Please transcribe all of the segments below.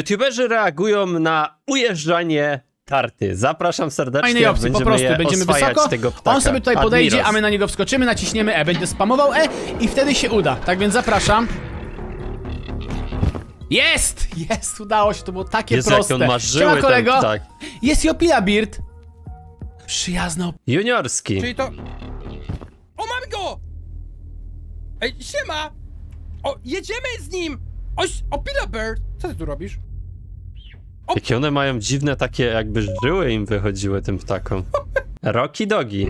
YouTuberzy reagują na ujeżdżanie karty. Zapraszam serdecznie, Fajnej opcji, po prostu będziemy wysoko, tego ptaka. on sobie tutaj podejdzie, Admiros. a my na niego wskoczymy, naciśniemy E, będzie spamował E i wtedy się uda. Tak więc zapraszam. Jest! Jest! Udało się, to było takie Jezu, proste. jak on ma żyły, Siema, kolego. ten ptak. Jest i Opila Beard. Przyjazno. Juniorski. Czyli to... O, mamy go! Ej, siema! O, jedziemy z nim! O, Pila Bird! Co ty tu robisz? Jakie one mają dziwne takie, jakby żyły im wychodziły tym ptakom. Rocky Dogi.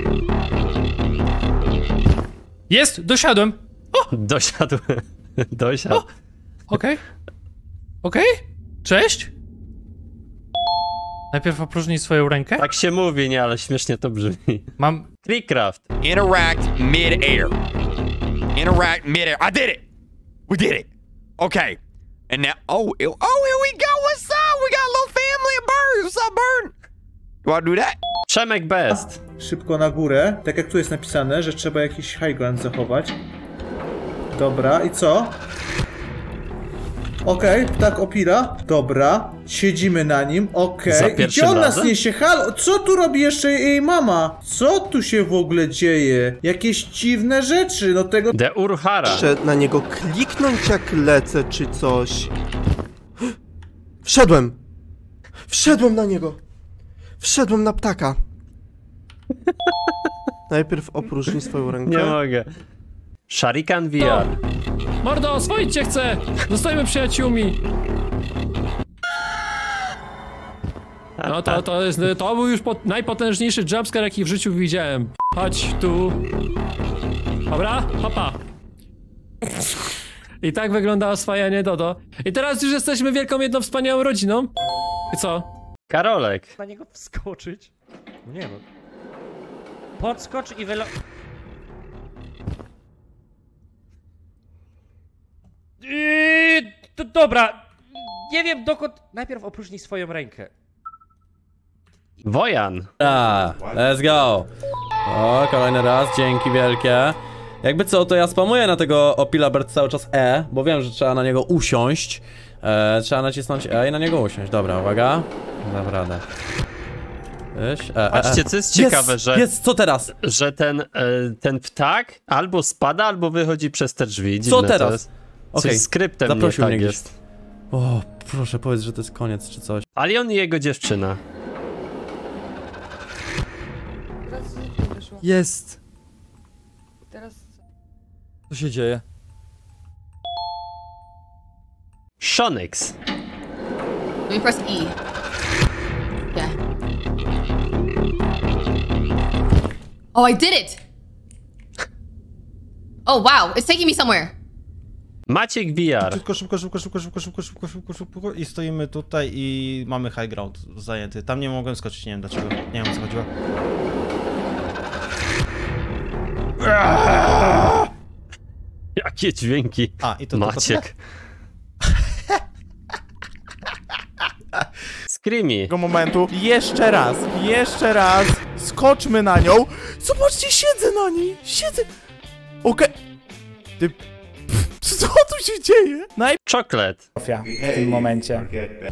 Jest! Dosiadłem! Dosiadł. Dosiadł. Okej. Okej? Cześć? Najpierw opróżnij swoją rękę. Tak się mówi, nie, ale śmiesznie to brzmi. Mam... Treecraft. Interact mid-air. Interact mid-air. I did it! We did it! Okay. And now, oh, here we go! What's up? We got a little family of birds! What's up, bird? You wanna do that? Przemek Best. Szybko na górę, tak jak tu jest napisane, że trzeba jakiś high ground zachować. Dobra, i co? Okej, ptak Opila. Dobra, siedzimy na nim, Za okej. I pierwszym gdzie on nas razem? niesie? Halo, co tu robi jeszcze jej mama? Co tu się w ogóle dzieje? Jakieś dziwne rzeczy, no tego... The Urhara. Muszę na niego kliknąć jak lecę, czy coś. Wszedłem! Wszedłem na niego! Wszedłem na ptaka. Najpierw opróżnij swoją rękę. Nie mogę. Sharikan VR. Mordo, oswoić cię chcę! Zostajmy przyjaciółmi! No to był już najpotężniejszy jumpscare, jaki w życiu widziałem. Chodź tu. Dobra? Papa. I tak wygląda oswajanie Dodo. I teraz już jesteśmy wielką, jedną wspaniałą rodziną. I co? Karolek. Na niego wskoczyć? Nie no. Podskocz i dobra. Nie wiem dokąd... Najpierw opróżnij swoją rękę. Wojan. Let's go. O, kolejny raz, dzięki wielkie. Jakby co, to ja spamuję na tego Opila Bird cały czas E, bo wiem, że trzeba na niego usiąść. Trzeba nacisnąć E i na niego usiąść. Dobra, uwaga. Dam radę. Patrzcie, co jest ciekawe, że... Jest, co teraz? Że ten ptak albo spada, albo wychodzi przez te drzwi. Co Dziwne teraz? To jest. Okej, Coś z skryptem zaprosił nie mnie tak gdzieś. jest. O, proszę, powiedz, że to jest koniec, czy coś. Alion i jego dziewczyna. Jest! Teraz... Co się dzieje? Shonix. Let me press E. Yeah. Oh, I did it! Oh, wow. It's taking me somewhere. Maciek VR. Szybko i stoimy tutaj i mamy high ground zajęty. Tam nie mogłem skoczyć, nie wiem dlaczego. Nie wiem o co chodziło. Jakie dźwięki. A, i to Maciek. Screamy. Tego momentu. Jeszcze raz. Skoczmy na nią. Zobaczcie, siedzę na niej. Siedzę. Okej. Ty... Co tu się dzieje? Chocolate. W tym momencie.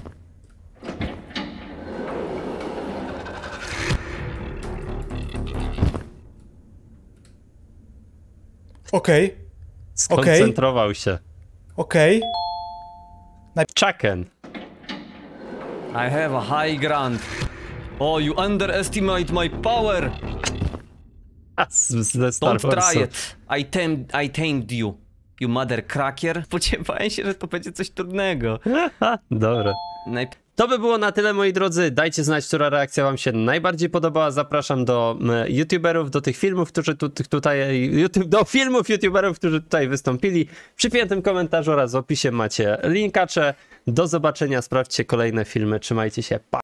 Okej. Skoncentrował się. Okej. Chucken. I have a high ground. Oh, you underestimate my power. Ze Star Don't Warsu. try it. I tamed you. You mother cracker. Spodziewałem się, że to będzie coś trudnego. Dobra. To by było na tyle, moi drodzy. Dajcie znać, która reakcja wam się najbardziej podobała. Zapraszam do youtuberów, do tych filmów, którzy do filmów youtuberów, którzy tutaj wystąpili. W przypiętym komentarzu oraz w opisie macie linkacze. Do zobaczenia, sprawdźcie kolejne filmy. Trzymajcie się, pa!